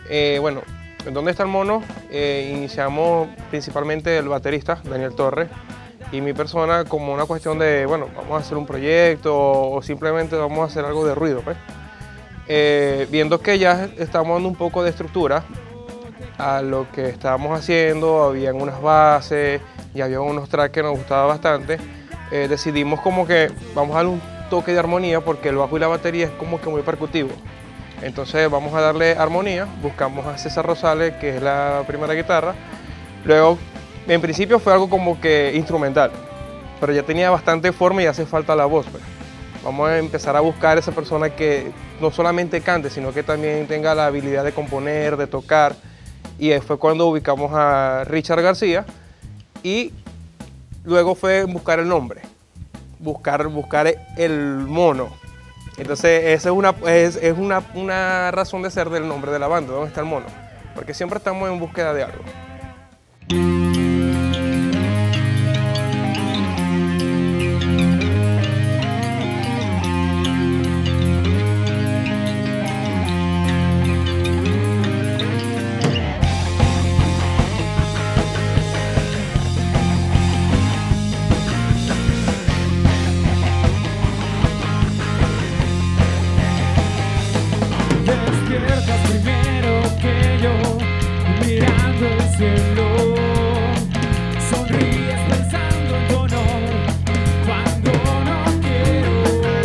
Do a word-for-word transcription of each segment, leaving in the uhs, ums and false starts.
Eh, bueno, ¿dónde está el mono? Eh, iniciamos principalmente el baterista, Daniel Torres, y mi persona como una cuestión de, bueno, vamos a hacer un proyecto o simplemente vamos a hacer algo de ruido, pues. Eh, viendo que ya estamos dando un poco de estructura a lo que estábamos haciendo, habían unas bases y había unos tracks que nos gustaba bastante, eh, decidimos como que vamos a darle un toque de armonía porque el bajo y la batería es como que muy percutivo. Entonces vamos a darle armonía, buscamos a César Rosales, que es la primera guitarra. Luego, en principio fue algo como que instrumental, pero ya tenía bastante forma y hace falta la voz, pues. Vamos a empezar a buscar esa persona que no solamente cante, sino que también tenga la habilidad de componer, de tocar. Y fue cuando ubicamos a Richard García y luego fue buscar el nombre, buscar, buscar el mono. Entonces esa es, una, es, es una, una razón de ser del nombre de la banda, ¿dónde está el mono? Porque siempre estamos en búsqueda de algo. Despiertas primero que yo, mirando el cielo. Sonríes pensando en tu honor, cuando no quiero.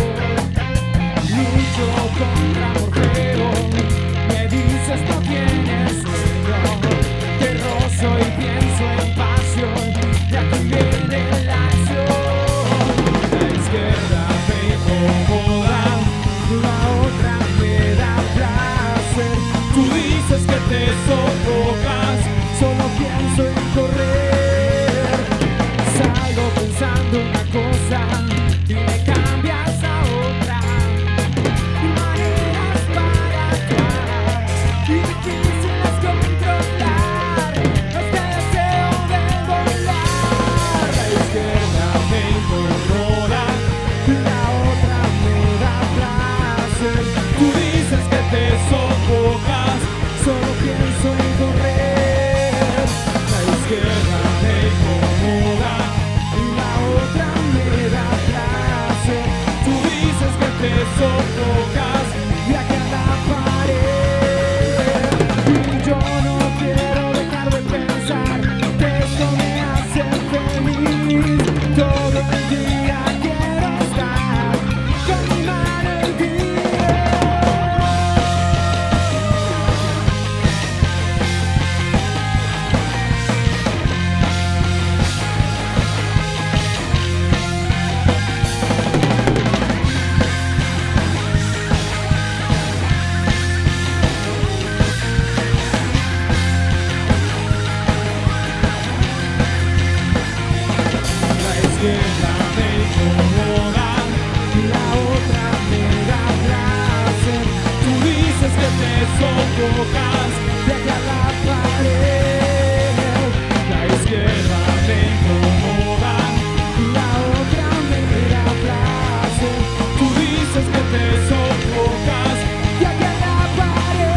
Lucho contra mortero, me dices no tienes sueño. Te rozo y pienso en pasión, ya también en la acción. La izquierda me incomoda, la otra me da placer. Tú dices que te sofocas, solo pienso en correr. Salgo pensando una cosa y me cambias a otra. Maneras para atrás y difíciles controlar. Este deseo de volar. La izquierda me incomoda, la otra me da placer. Tú dices que te sofocas, solo pienso en correr. La izquierda me incomoda, la otra me da placer. Tú dices que te sofocas, viaje a la pared. Y yo no quiero dejar de pensar que esto me hace feliz. Todo el día quiero estar con mi mano en ti. La izquierda me incomoda, la otra me da placer. Tú dices que te sofocas, viaje a la pared. La izquierda me incomoda, la otra me da placer. Tú dices que te sofocas, viaje a la pared.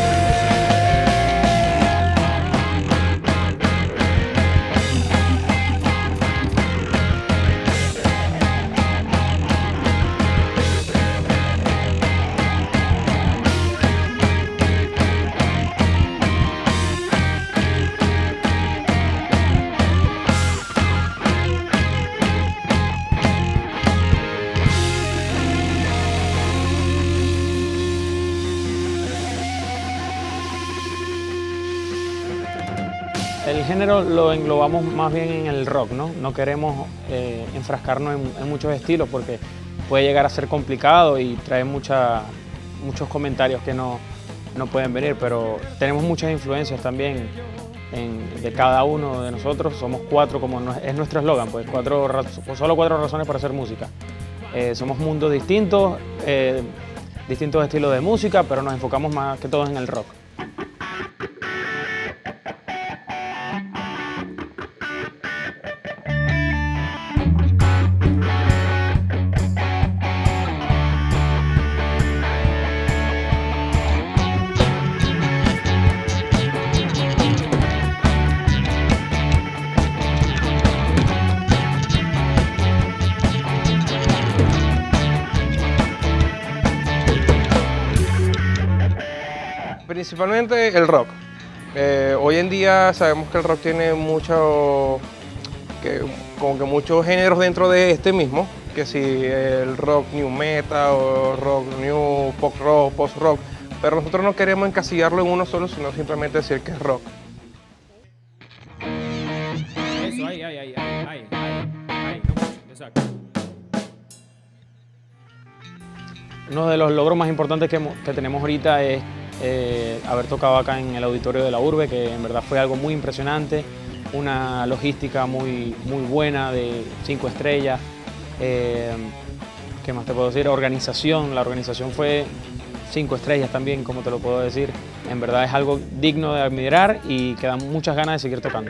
El género lo englobamos más bien en el rock, ¿no? No queremos eh, enfrascarnos en, en muchos estilos porque puede llegar a ser complicado y trae mucha, muchos comentarios que no, no pueden venir, pero tenemos muchas influencias también en, de cada uno de nosotros. Somos cuatro, como no, es nuestro eslogan, pues, cuatro, solo cuatro razones para hacer música. Eh, somos mundos distintos, eh, distintos estilos de música, pero nos enfocamos más que todo en el rock. Principalmente el rock. Eh, hoy en día sabemos que el rock tiene mucho, que, como que muchos géneros dentro de este mismo, que si el rock new metal o rock new pop rock, post rock, pero nosotros no queremos encasillarlo en uno solo, sino simplemente decir que es rock. Eso, ahí, ahí, ahí, ahí, ahí, ahí, ahí, no mucho, exacto. Uno de los logros más importantes que, que tenemos ahorita es eh, haber tocado acá en el auditorio de la Urbe, que en verdad fue algo muy impresionante, una logística muy, muy buena de cinco estrellas. Eh, ¿Qué más te puedo decir? Organización, la organización fue cinco estrellas también, como te lo puedo decir. En verdad es algo digno de admirar y quedan muchas ganas de seguir tocando.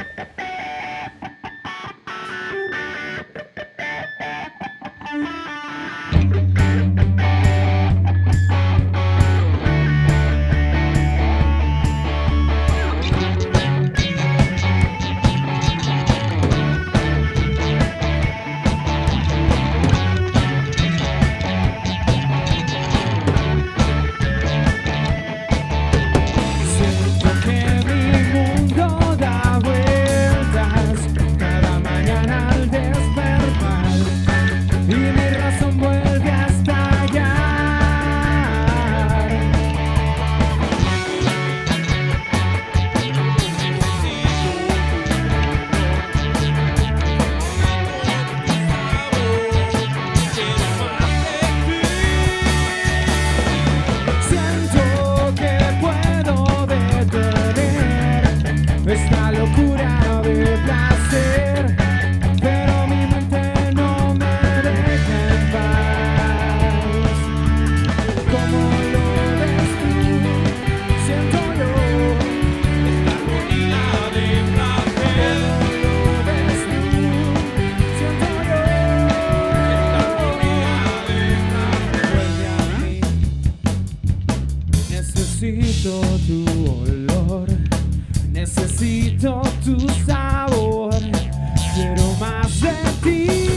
Esta locura de placer, pero mi mente no me deja en paz. Como lo ves tú, siento yo esta agonía de placer. Como lo ves tú, siento yo esta agonía de placer. Vuelve a mí, necesito tu olor. Necesito tu sabor, quiero más de ti.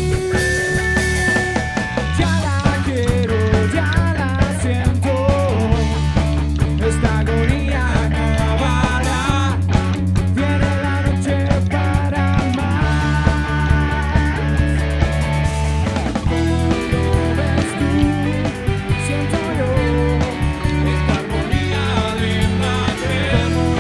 Ya la quiero, ya la siento. Esta agonía acabará. Viene la noche para más. Como lo ves tú, siento yo esta agonía de placer.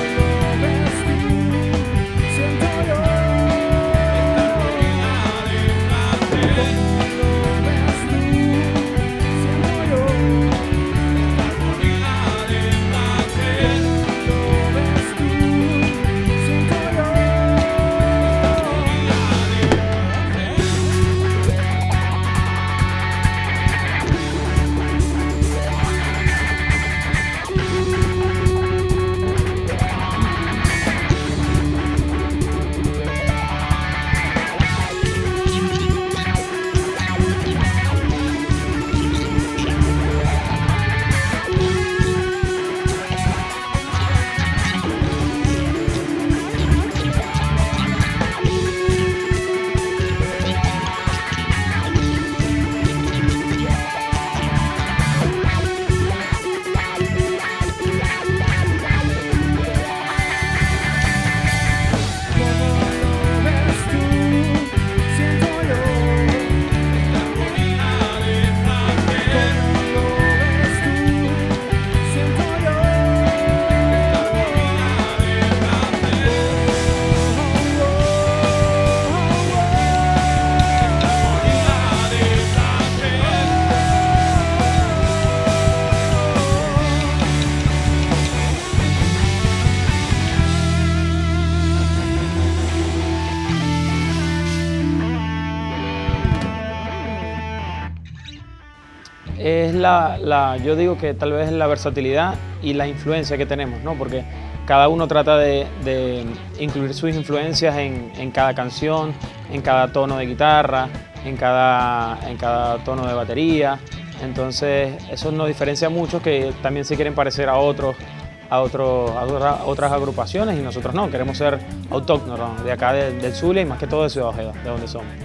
Es la, la, yo digo que tal vez es la versatilidad y la influencia que tenemos, ¿no? Porque cada uno trata de, de incluir sus influencias en, en cada canción, en cada tono de guitarra, en cada, en cada tono de batería. Entonces eso nos diferencia mucho, que también se quieren parecer a otros, a, otros, a otra, otras agrupaciones, y nosotros no, queremos ser autóctonos de acá de, del Zulia y más que todo de Ciudad Ojeda, de donde somos.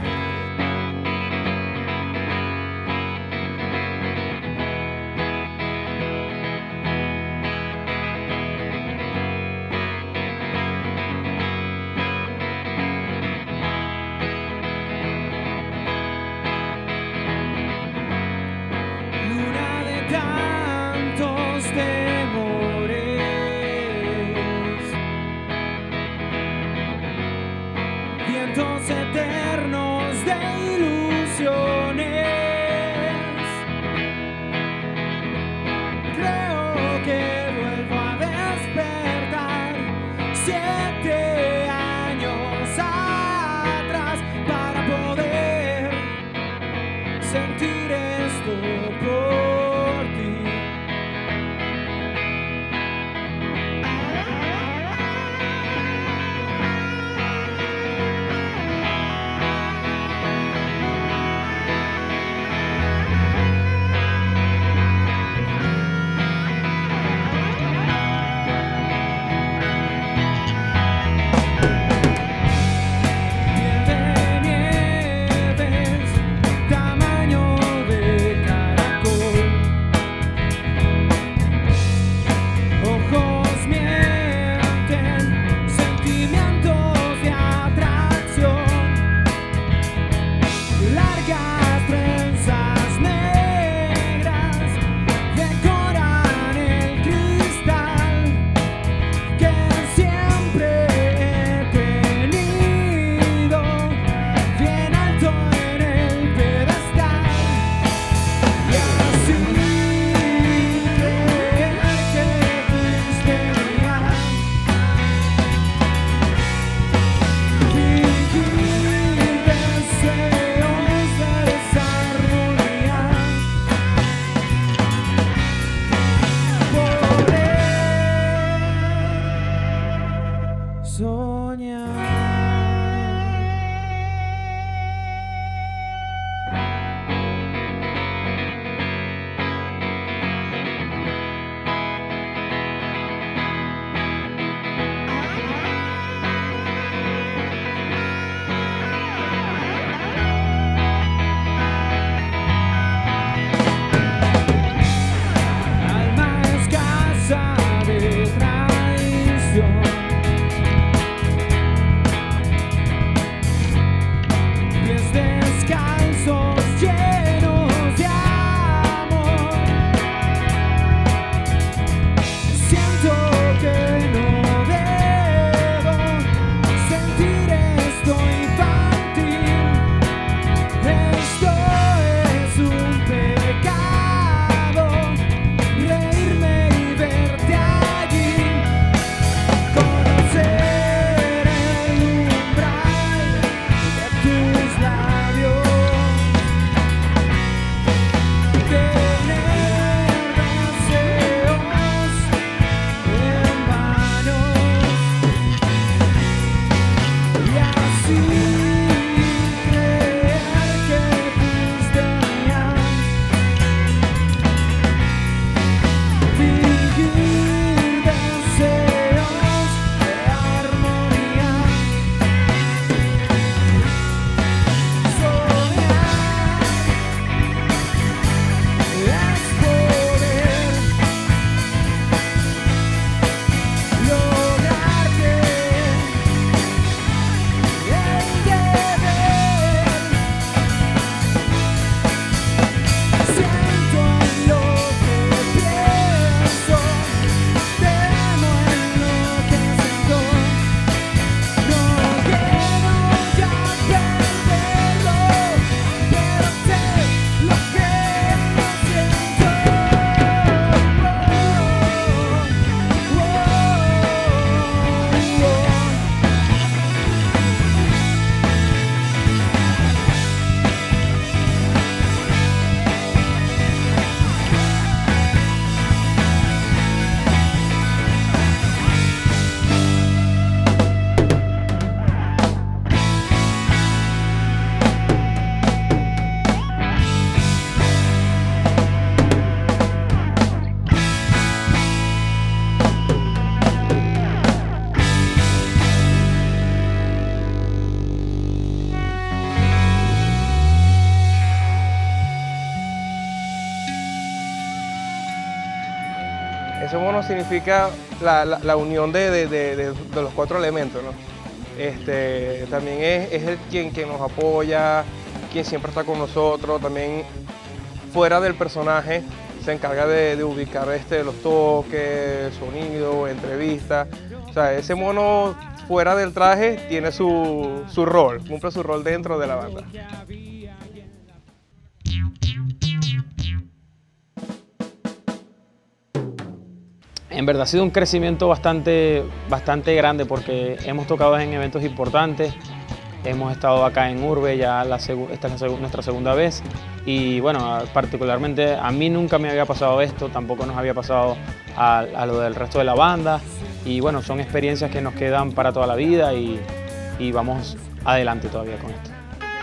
vientos eternos de ilusiones. Creo que vuelvo a despertar siete años atrás para poder sentir esto por ti. Ese mono significa la, la, la unión de, de, de, de, de los cuatro elementos, ¿no? Este, también es, es el quien, quien nos apoya, quien siempre está con nosotros, también fuera del personaje se encarga de, de ubicar este, los toques, sonido, entrevistas. O sea, ese mono fuera del traje tiene su, su rol, cumple su rol dentro de la banda. En verdad ha sido un crecimiento bastante, bastante grande porque hemos tocado en eventos importantes, hemos estado acá en Urbe, ya la esta es la seg nuestra segunda vez y bueno, particularmente a mí nunca me había pasado esto, tampoco nos había pasado a, a lo del resto de la banda y bueno, son experiencias que nos quedan para toda la vida y, y vamos adelante todavía con esto.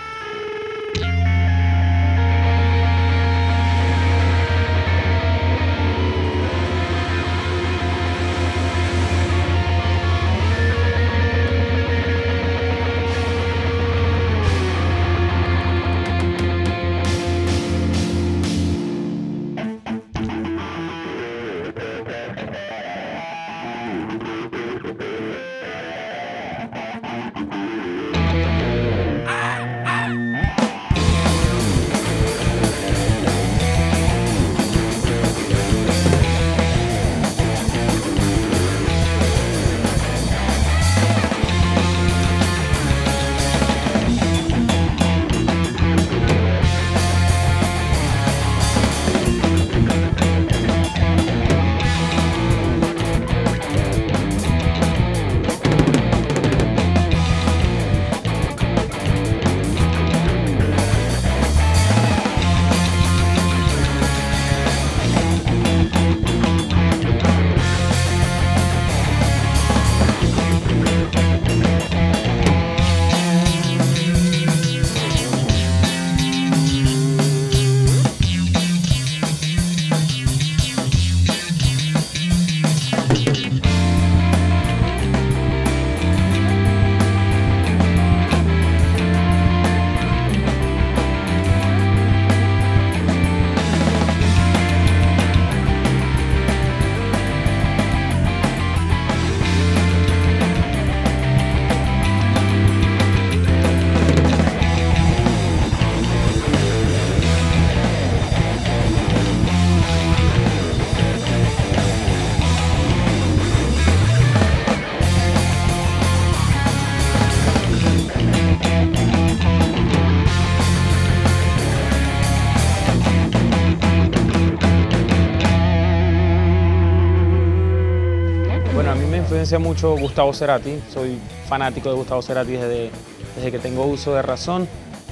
Influencia mucho Gustavo Cerati, soy fanático de Gustavo Cerati desde, desde que tengo uso de razón.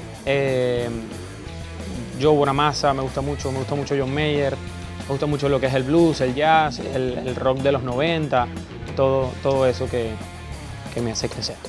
Eh, Joe Bonamassa me gusta mucho, me gusta mucho John Mayer, me gusta mucho lo que es el blues, el jazz, el, el rock de los noventa, todo, todo eso que, que me hace crecer.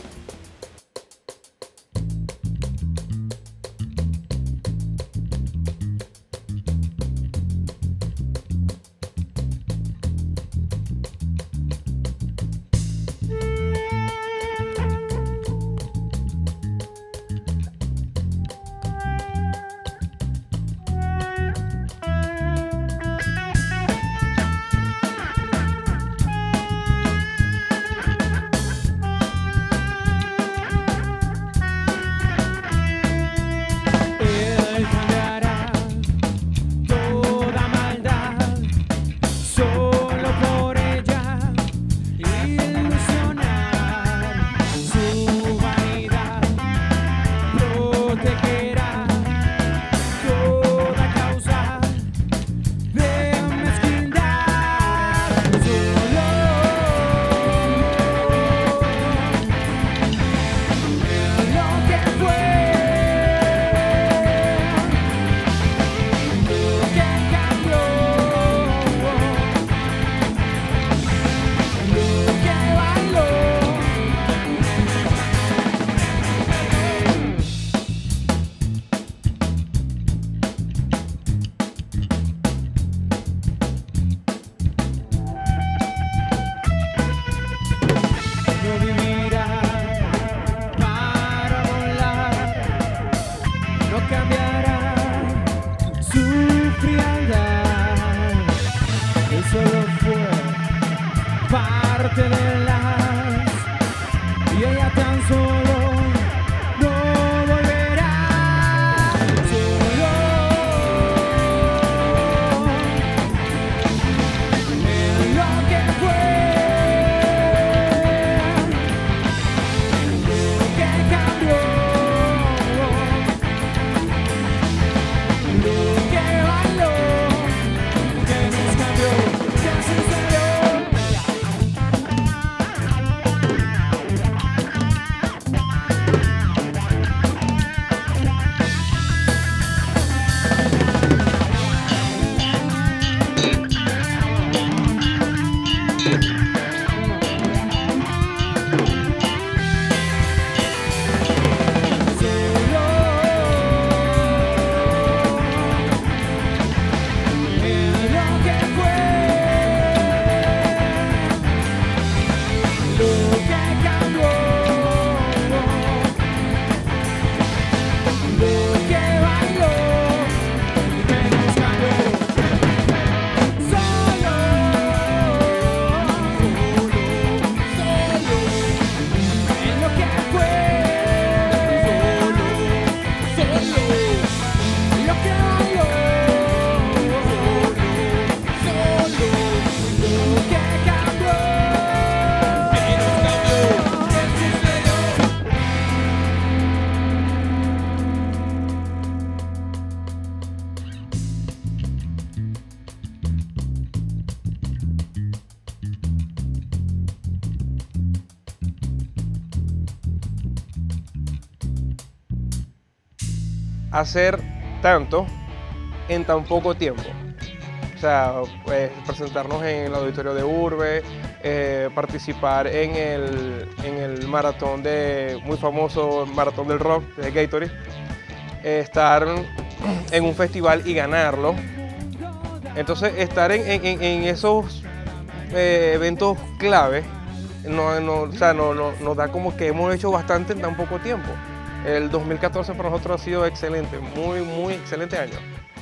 hacer tanto en tan poco tiempo. O sea, pues, presentarnos en el auditorio de Urbe, eh, participar en el, en el maratón de, muy famoso maratón del rock de Gatorade, eh, estar en un festival y ganarlo. Entonces, estar en, en, en esos eh, eventos clave no, no, o sea, no, no, nos da como que hemos hecho bastante en tan poco tiempo. El dos mil catorce para nosotros ha sido excelente, muy, muy excelente año.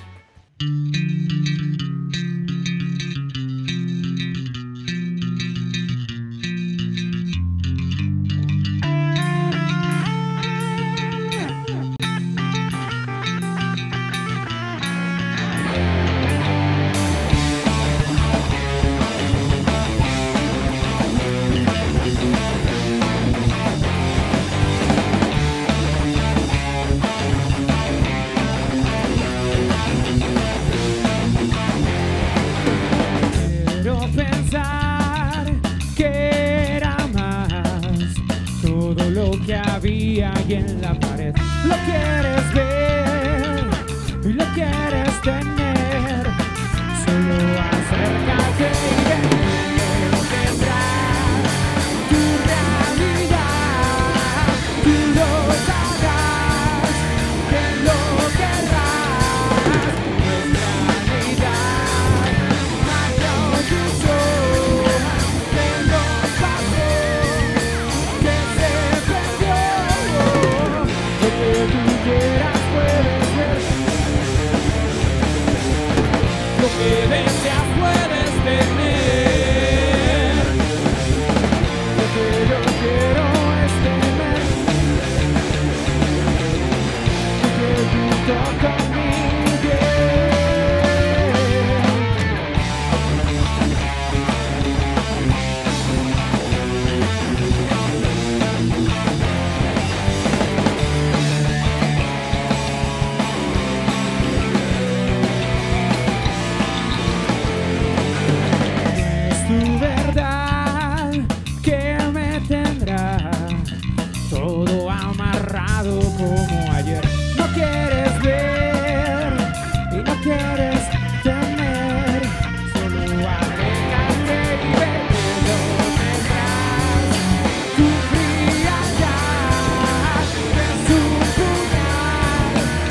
Que había ahí en la pared. Lo quieres ver y lo quieres tener. Solo acércate y ven, lo tendrás. Tu realidad, tú lo sabrás, que lo querrás. Nuestra realidad, marca tus ojos, que nos pasó, que se lo que tú quieras puedes ver, lo que deseas puedes tener, lo que yo quiero es tener, que junto con mi todo amarrado como ayer. No quieres ver y no quieres tener. Solo aléjate y ve que lo tendrás. Tu frialdad es un puñal,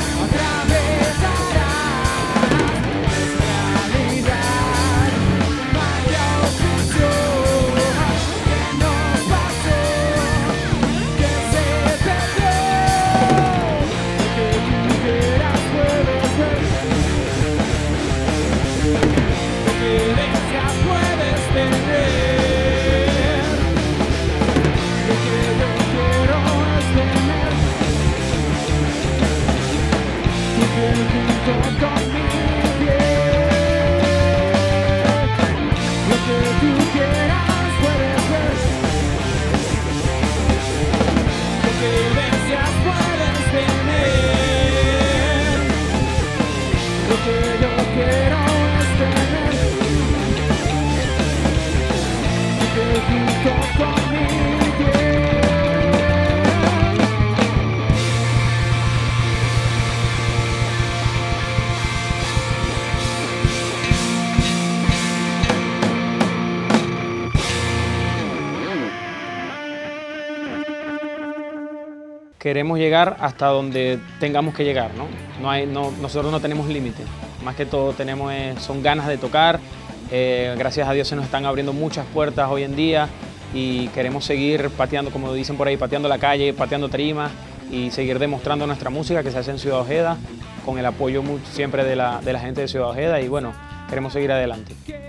atravesarás nuestra realidad. Vaya opresión que nos pasó, que se perdió. Lo que tú quieras puedes ver, lo que deseas puedes tener, lo que yo quiero es tener, tu piel junto con mi piel. Lo que tú quieras puedes ver, lo que deseas puedes tener, lo que yo quiero es tener, lo que junto con mi piel. Queremos llegar hasta donde tengamos que llegar, ¿no? No hay, no, nosotros no tenemos límite. Más que todo tenemos, eh, son ganas de tocar. Eh, gracias a Dios se nos están abriendo muchas puertas hoy en día y queremos seguir pateando, como dicen por ahí, pateando la calle, pateando tarimas y seguir demostrando nuestra música que se hace en Ciudad Ojeda con el apoyo siempre de la, de la gente de Ciudad Ojeda y bueno, queremos seguir adelante.